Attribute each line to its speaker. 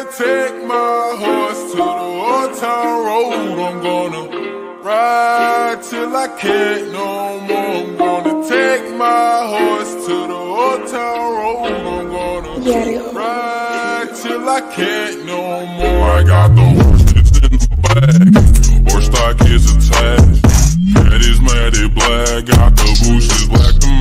Speaker 1: gonna take my horse to the old town road. I'm gonna ride till I can't no more. I'm gonna take my horse to the old town road. I'm gonna ride till I can't no more. I got the horse, it's in the bag. Horse stock is attached. Head is matted black. Got the bushes black.